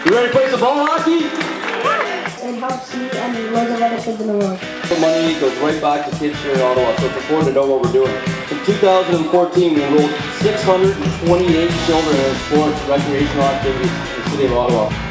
You ready to play some ball hockey? It helps me and loads of other kids in the world. The money goes right back to kids here in Ottawa, so it's important to know what we're doing. In 2014, we enrolled 628 children in sports and recreational activities in the city of Ottawa.